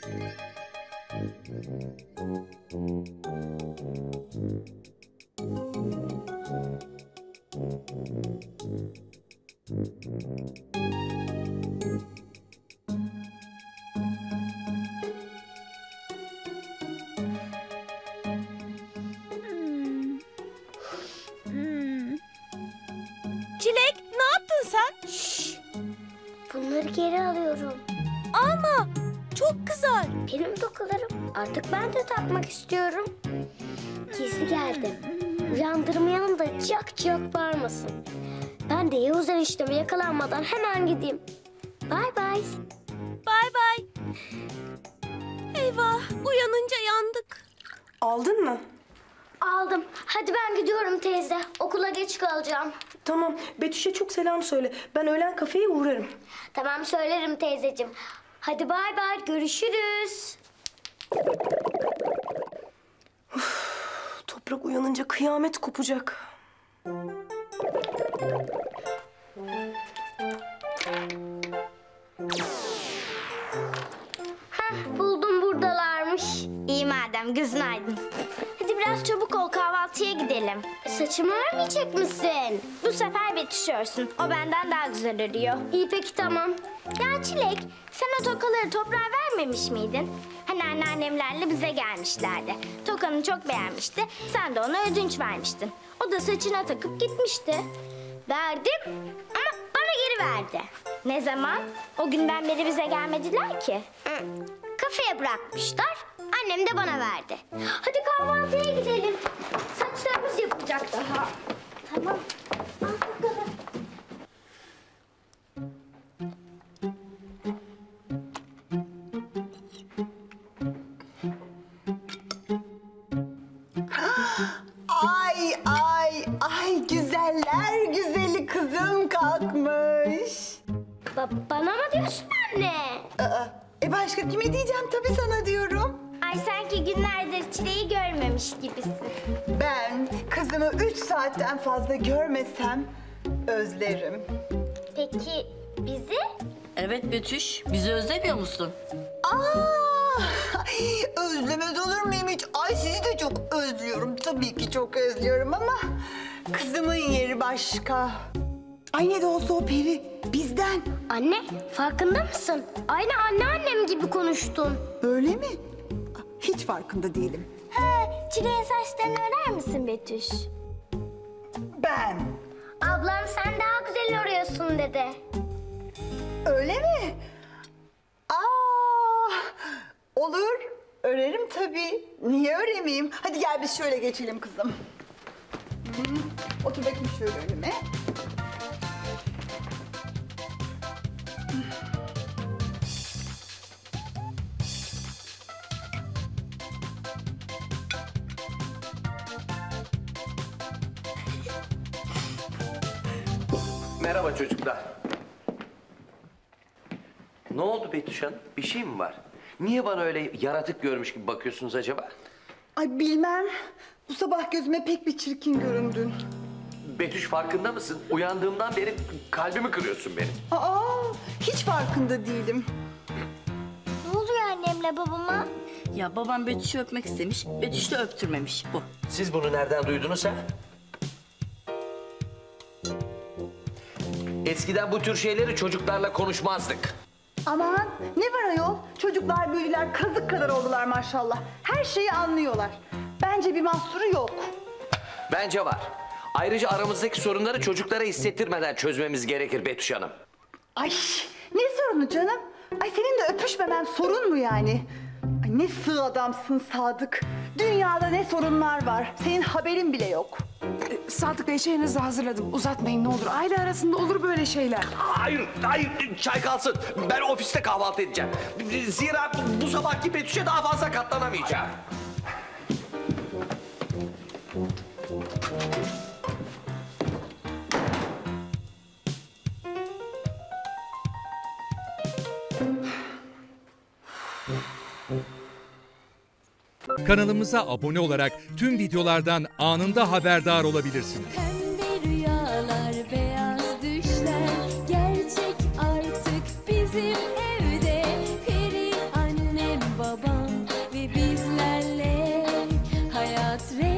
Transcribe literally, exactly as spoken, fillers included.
Çilek, ne yaptın sen? Şşş! Bunları geri alıyorum. Alma, çok kızar. Benim tokalarım. Artık ben de takmak istiyorum. Gizli geldim. Uyandırmayalım da cak cak bağırmasın. Ben de Yavuz enişteme yakalanmadan hemen gideyim. Bay bay. Bay bay. Eyvah, uyanınca yandık. Aldın mı? Aldım. Hadi ben gidiyorum teyze. Okula geç kalacağım. Tamam. Betüş'e çok selam söyle. Ben öğlen kafeye uğrarım. Tamam söylerim teyzeciğim. Hadi bay bay. Görüşürüz. Uf, Toprak uyanınca kıyamet kopacak. Heh, buldum buradalarmış. İyi madem, gözün aydın. Hadi biraz çabuk ol, kahvaltıya gidelim. Saçımı örmeyecek misin? Bu sefer Betüş örsün. O benden daha güzel örüyor. İyi peki tamam. Ya Çilek, sen o tokaları toprağa vermemiş miydin? Hani anneannemlerle bize gelmişlerdi. Tokanı çok beğenmişti. Sen de ona ödünç vermiştin. O da saçına takıp gitmişti. Verdim. Ama bana geri verdi. Ne zaman? O günden beri bize gelmediler ki. Hı. Kafeye bırakmışlar. Annem de bana verdi. Hadi kahvaltıya gidelim. Saçlarımız yapılacak daha. Tamam. Al bakalım. Ay ay ay güzeller güzeli kızım kalkmış. Ba bana mı diyorsun anne? Aa, e başka kime diyeceğim tabii sana diyorum. Ay sanki günlerdir Çileği görmemiş gibisin. Ben kızımı üç saatten fazla görmesem özlerim. Peki bizi? Evet Betüş, bizi özlemiyor musun? Aa, özlemez olur muyum hiç? Ay sizi de çok özlüyorum. Tabii ki çok özlüyorum ama kızımın yeri başka. Ay ne de olsa o peri bizden. Anne farkında mısın? Aynı anneannem gibi konuştun. Öyle mi? Hiç farkında değilim. Ha, Çileğin saçlarını örer misin Betüş? Ben. Ablam sen daha güzel örüyorsun dedi. Öyle mi? Aa, olur. Örerim tabii. Niye öremeyeyim? Hadi gel biz şöyle geçelim kızım. Hı, otur bakayım şöyle önüme. Merhaba çocuklar. Ne oldu Betüş Hanım? Bir şey mi var? Niye bana öyle yaratık görmüş gibi bakıyorsunuz acaba? Ay bilmem. Bu sabah gözüme pek bir çirkin göründün. Betüş farkında mısın? Uyandığımdan beri kalbimi kırıyorsun benim. Aa, hiç farkında değilim. Ne oluyor annemle babama? Ya babam Betüş'ü öpmek istemiş, Betüş de öptürmemiş bu. Siz bunu nereden duydunuz ha? Eskiden bu tür şeyleri çocuklarla konuşmazdık. Aman ne var ayol? Çocuklar büyüdüler, kazık kadar oldular maşallah. Her şeyi anlıyorlar. Bence bir mahsuru yok. Bence var. Ayrıca aramızdaki sorunları çocuklara hissettirmeden çözmemiz gerekir Betüş Hanım. Ay ne sorunu canım? Ay seninle öpüşmemen sorun mu yani? Ay ne sığ adamsın Sadık. Dünyada ne sorunlar var. Senin haberin bile yok. Sadık Bey şeyinizi hazırladım. Uzatmayın ne olur. Aile arasında olur böyle şeyler. Hayır, hayır. Çay kalsın. Ben ofiste kahvaltı edeceğim. Zira bu, bu sabahki Betüş'e daha fazla katlanamayacağım. Kanalımıza abone olarak tüm videolardan anında haberdar olabilirsiniz. Pembe rüyalar, beyaz düşler gerçek artık bizim evde. Peri annem, hayat rengi